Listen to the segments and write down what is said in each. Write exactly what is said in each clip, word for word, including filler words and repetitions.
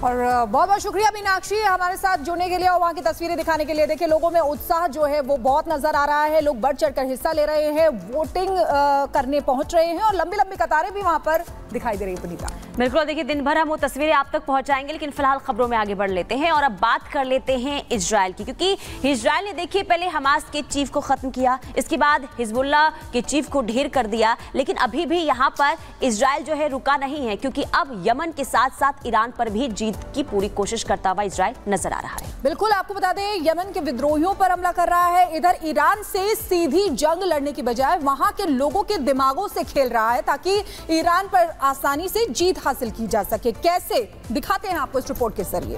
और बहुत बहुत शुक्रिया मीनाक्षी हमारे साथ जुड़ने के लिए और वहाँ की तस्वीरें दिखाने के लिए। देखिए लोगों में उत्साह जो है वो बहुत नजर आ रहा है, लोग बढ़ चढ़कर हिस्सा ले रहे हैं, वोटिंग करने पहुंच रहे हैं और लंबी लंबी कतारें भी वहाँ पर दिखाई दे रही है। पुनीता बिल्कुल, देखिए दिन भर हम वो तस्वीरें आप तक पहुंचाएंगे, लेकिन फिलहाल खबरों में आगे बढ़ लेते हैं और अब बात कर लेते हैं इजराइल की, क्योंकि इजराइल ने देखिए पहले हमास के चीफ को खत्म किया, इसके बाद हिजबुल्लाह के चीफ को ढेर कर दिया, लेकिन अभी भी यहाँ पर इजराइल जो है रुका नहीं है, क्योंकि अब यमन के साथ साथ ईरान पर भी जीत की पूरी कोशिश करता हुआ इजराइल नजर आ रहा है। बिल्कुल, आपको बता दें यमन के विद्रोहियों पर हमला कर रहा है, इधर ईरान से सीधी जंग लड़ने की बजाय वहां के लोगों के दिमागों से खेल रहा है ताकि ईरान पर आसानी से जीत हासिल की जा सके। कैसे दिखाते हैं आपको इस रिपोर्ट के जरिए।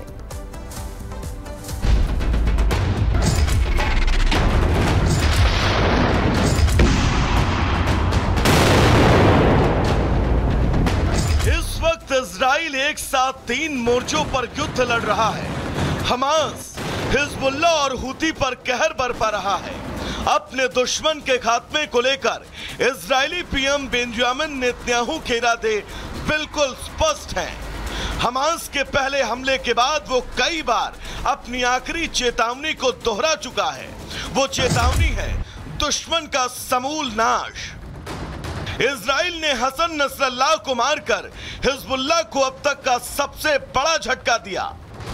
इस वक्त इजराइल एक साथ तीन मोर्चों पर युद्ध लड़ रहा है। हमास, हिजबुल्लाह और हूती पर कहर बरपा रहा है। अपने दुश्मन के खात्मे को लेकर इजरायली पीएम बेंजामिन नेतन्याहू के इरादे बिल्कुल स्पष्ट हैं। हमास के पहले हमले के बाद वो कई बार अपनी आखिरी चेतावनी को दोहरा चुका है। वो चेतावनी है दुश्मन का समूल नाश। इजराइल ने हसन नसरल्लाह को मारकर हिजबुल्लाह को अब तक का सबसे बड़ा झटका दिया।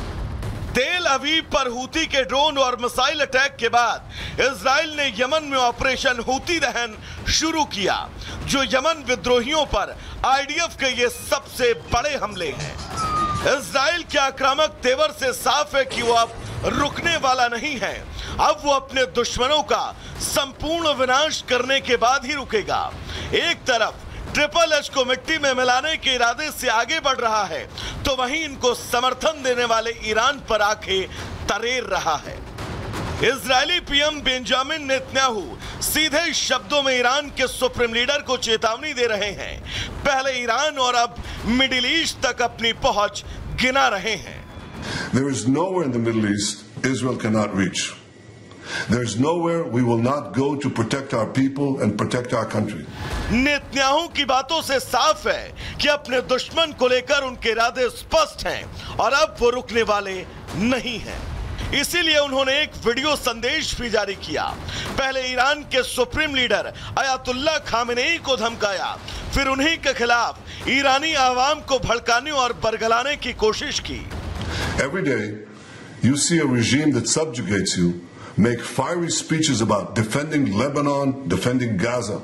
तेल अवीव पर हूती के ड्रोन और मिसाइल अटैक के बाद इजराइल ने यमन में ऑपरेशन हूती दहन शुरू किया, जो यमन विद्रोहियों पर आईडीएफ के ये सबसे बड़े हमले हैं। इजराइल के आक्रामक तेवर से साफ है कि वो अब रुकने वाला नहीं है। अब वो अपने दुश्मनों का संपूर्ण विनाश करने के बाद ही रुकेगा। एक तरफ ट्रिपल एच को मिट्टी में मिलाने के इरादे से आगे बढ़ रहा है, तो वहीं इनको समर्थन देने वाले ईरान पर आंखें तरेर रहा है। इजरायली पीएम बेंजामिन नेतन्याहू सीधे शब्दों में ईरान के सुप्रीम लीडर को चेतावनी दे रहे हैं। पहले ईरान और अब मिडिल ईस्ट तक अपनी पहुंच गिना रहे हैं। There is nowhere in the Middle East Israel cannot reach. There is nowhere we will not go to protect our people and protect our country. Netanyahu की बातों से साफ है कि अपने दुश्मन को लेकर उनके इरादे स्पष्ट हैं और अब वो रुकने वाले नहीं हैं। इसीलिए उन्होंने एक वीडियो संदेश भी जारी किया। पहले ईरान के सुप्रीम लीडर अयातुल्लाह खामेनेई को धमकाया, फिर उन्हीं के खिलाफ ईरानी आवाम को भड़काने और बरगलाने की कोशिश की। Every day you see a regime that subjugates you make fiery speeches about defending Lebanon, defending Gaza.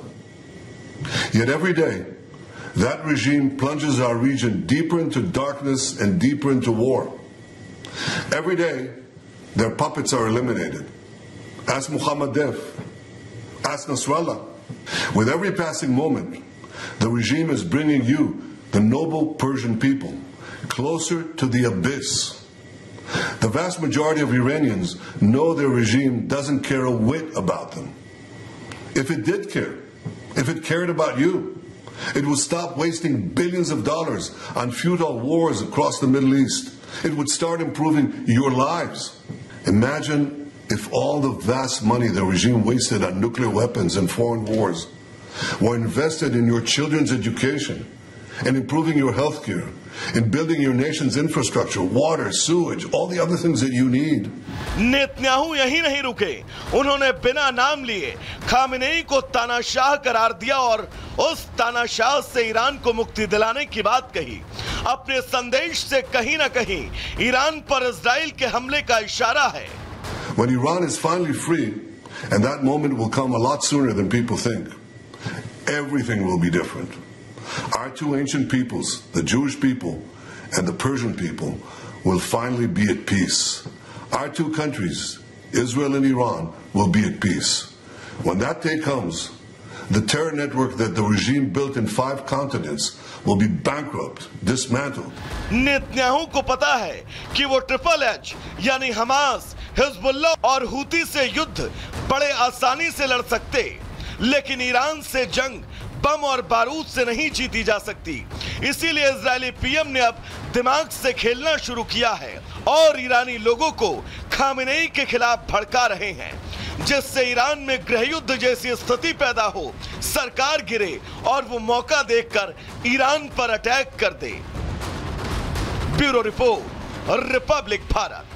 Yet every day, that regime plunges our region deeper into darkness and deeper into war. Every day, their puppets are eliminated. Ask Mohammed Deif, ask Nasrallah. With every passing moment, the regime is bringing you, the noble Persian people, closer to the abyss. The vast majority of Iranians know their regime doesn't care a whit about them. If it did care, if it cared about you, it would stop wasting billions of dollars on futile wars across the Middle East. It would start improving your lives. Imagine if all the vast money the regime wasted on nuclear weapons and foreign wars were invested in your children's education and improving your health care, in building your nation's infrastructure, water, sewage, all the other things that you need. Netanyahu यही नहीं रुके, उन्होंने बिना नाम लिए Khamenei को तानाशाह करार दिया और उस तानाशाह से ईरान को मुक्ति दिलाने की बात कही। अपने संदेश से कहीं ना कहीं ईरान पर इजराइल के हमले का इशारा है। When Iran is finally free, and that moment will come a lot sooner than people think, everything will be different. Our two ancient peoples, the Jewish people and the Persian people, will finally be at peace. Our two countries, Israel and Iran, will be at peace. When that day comes, the terror network that the regime built in five continents will be bankrupt, dismantled. Netanyahu को पता है कि वो triple H यानी Hamas, Hezbollah और Houthi से युद्ध बड़े आसानी से लड़ सकते, लेकिन ईरान से जंग बम और बारूद से नहीं जीती जा सकती। इसीलिए इजरायली पीएम ने अब दिमाग से खेलना शुरू किया है और ईरानी लोगों को खामेनेई के खिलाफ भड़का रहे हैं, जिससे ईरान में गृहयुद्ध जैसी स्थिति पैदा हो, सरकार गिरे और वो मौका देखकर ईरान पर अटैक कर दे। Bureau report. रिपब्लिक भारत।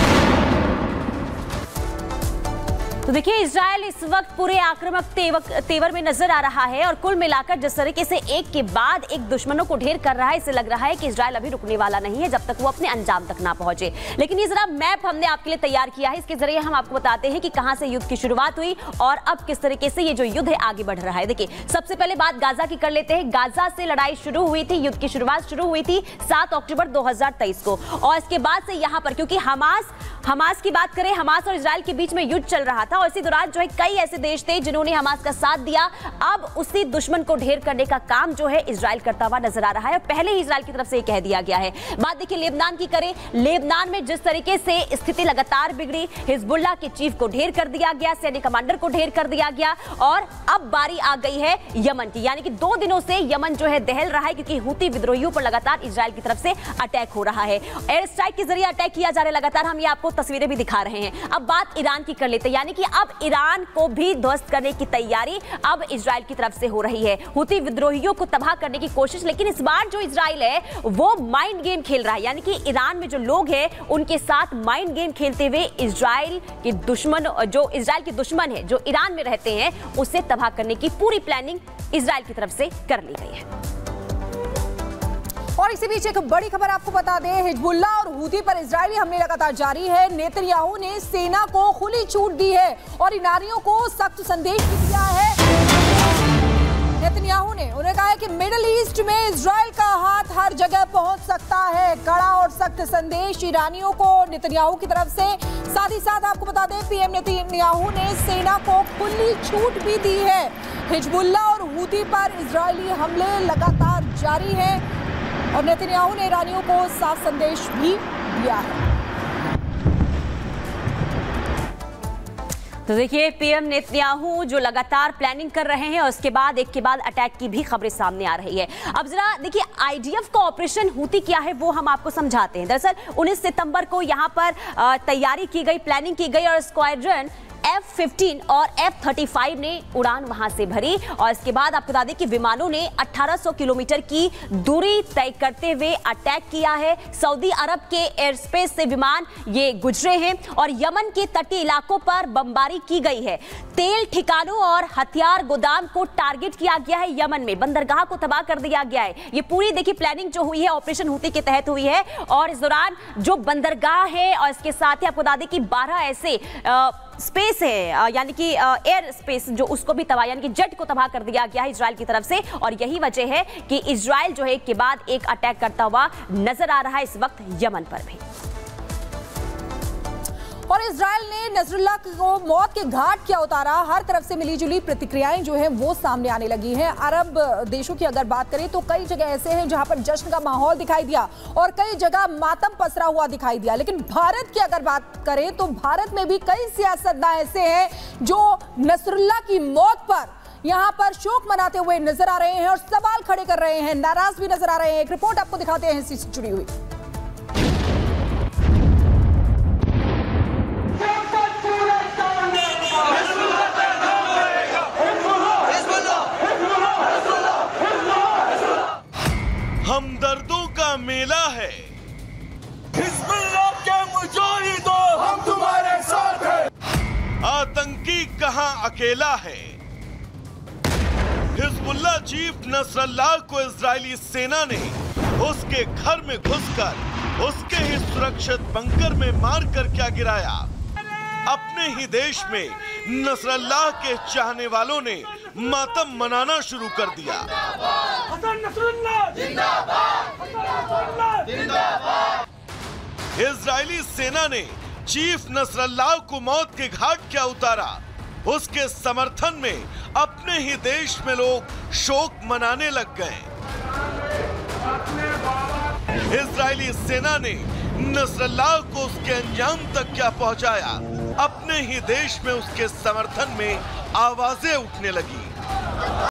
तो देखिए, इजराइल इस वक्त पूरे आक्रामक तेवर में नजर आ रहा है और कुल मिलाकर जिस तरीके से एक के बाद एक दुश्मनों को ढेर कर रहा है, इससे लग रहा है कि इजराइल अभी रुकने वाला नहीं है जब तक वो अपने अंजाम तक ना पहुंचे। लेकिन ये जरा मैप हमने आपके लिए तैयार किया है, इसके जरिए हम आपको बताते हैं कि कहां से युद्ध की शुरुआत हुई और अब किस तरीके से ये जो युद्ध है आगे बढ़ रहा है। देखिए, सबसे पहले बात गाजा की कर लेते हैं। गाजा से लड़ाई शुरू हुई थी, युद्ध की शुरुआत शुरू हुई थी सात अक्टूबर दो हजार तेईस को और इसके बाद से यहां पर, क्योंकि हमास हमास की बात करें, हमास और इजराइल के बीच में युद्ध चल रहा था और इसी दौरान जो है कई ऐसे देश थे जिन्होंने हमास का साथ दिया। अब उसी दुश्मन को ढेर करने का काम जो है इजराइल करता हुआ नजर आ रहा है। पहले ही इजराइल की तरफ से कह दिया गया है। बात देखिए लेबनान की करें, लेबनान में जिस तरीके से स्थिति लगातार बिगड़ी, हिजबुल्लाह के चीफ को ढेर कर दिया गया, सैन्य कमांडर को ढेर कर दिया गया और अब बारी आ गई है यमन की। यानी कि दो दिनों से यमन जो है दहल रहा है क्योंकि हूती विद्रोहियों पर लगातार इजराइल की तरफ से अटैक हो रहा है। एयर स्ट्राइक के जरिए अटैक किया जा रहा है लगातार, हम ये आपको तस्वीरें भी दिखा रहे हैं। अब बात ईरान की कर लेते हैं, यानी कि अब ईरान को भी ध्वस्त करने की तैयारी अब इजराइल की तरफ से हो रही है। हूती विद्रोहियों को तबाह करने की कोशिश, लेकिन इस बार जो इजराइल है वो माइंड गेम खेल रहा है। यानी कि ईरान में जो लोग हैं उनके साथ माइंड गेम खेलते हुए इजराइल के दुश्मन, जो इजराइल के दुश्मन है जो ईरान में रहते हैं, उसे तबाह करने की पूरी प्लानिंग इजराइल की तरफ से कर ली गई है। और इसी बीच एक बड़ी खबर आपको बता दें, हिजबुल्लाह और हूती पर इजरायली हमले लगातार जारी है। नेतन्याहू ने सेना को खुली छूट दी है और ईरानियों को सख्त संदेश भी दिया है। नेतन्याहू ने उन्हें कहा है कि मिडिल ईस्ट में इजराइल का हाथ हर जगह पहुंच सकता है। कड़ा और सख्त संदेश ईरानियों को नेतन्याहू की तरफ से। साथ ही साथ आपको बता दें, पीएम नेतन्याहू ने सेना को खुली छूट भी दी है। हिजबुल्लाह और हूती पर इजरायली हमले लगातार जारी हैं और नेतन्याहू ने ईरानियों को साफ संदेश भी दिया है। तो देखिए, पीएम नेतन्याहू जो लगातार प्लानिंग कर रहे हैं और उसके बाद एक के बाद अटैक की भी खबरें सामने आ रही है। अब जरा देखिए, आईडीएफ का ऑपरेशन हूती क्या है वो हम आपको समझाते हैं। दरअसल उन्नीस सितंबर को यहां पर तैयारी की गई, प्लानिंग की गई और स्क्वाड्रन एफ फिफ्टीन और एफ थर्टी फाइव ने उड़ान वहां से भरी और इसके बाद आपको बता दें कि विमानों ने अठारह सौ किलोमीटर की दूरी तय करते हुए अटैक किया है। सऊदी अरब के एयर स्पेस से विमान ये गुजरे हैं और यमन के तटीय इलाकों पर बमबारी की गई है। तेल ठिकानों और हथियार गोदाम को टारगेट किया गया है। यमन में बंदरगाह को तबाह कर दिया गया है। ये पूरी देखिए प्लानिंग जो हुई है ऑपरेशन हूती के तहत हुई है और इस दौरान जो बंदरगाह है और इसके साथ ही आपको बता दें कि बारह ऐसे आ, स्पेस है, यानी कि एयर स्पेस जो उसको भी तबाह, यानी कि जेट को तबाह कर दिया गया है इजराइल की तरफ से और यही वजह है कि इजराइल जो है एक के बाद एक अटैक करता हुआ नजर आ रहा है इस वक्त यमन पर भी। और इजराइल ने नसरुल्लाह को मौत के घाट क्या उतारा, हर तरफ से मिलीजुली प्रतिक्रियाएं जो हैं वो सामने आने लगी हैं। अरब देशों की अगर बात करें तो कई जगह ऐसे हैं जहां पर जश्न का माहौल दिखाई दिया और कई जगह मातम पसरा हुआ दिखाई दिया। लेकिन भारत की अगर बात करें तो भारत में भी कई सियासतदान ऐसे हैं जो नसरुल्लाह की मौत पर यहां पर शोक मनाते हुए नजर आ रहे हैं और सवाल खड़े कर रहे हैं, नाराज भी नजर आ रहे हैं। एक रिपोर्ट आपको दिखाते हैं इससे जुड़ी हुई। हमदर्दों का मेला है, हिजबुल्लाह के मुजाहिदों हम तुम्हारे साथ हैं। आतंकी कहां अकेला है। हिजबुल्लाह चीफ नसरुल्लाह को इजरायली सेना ने उसके घर में घुसकर उसके ही सुरक्षित बंकर में मारकर क्या गिराया। अपने ही देश में नसरुल्लाह के चाहने वालों ने मातम मनाना शुरू कर दिया। इजरायली सेना ने चीफ नसरुल्लाह को मौत के घाट क्या उतारा, उसके समर्थन में अपने ही देश में लोग शोक मनाने लग गए। इजरायली सेना ने नसरुल्लाह को उसके अंजाम तक क्या पहुंचाया, अपने ही देश में उसके समर्थन में आवाजें उठने लगी।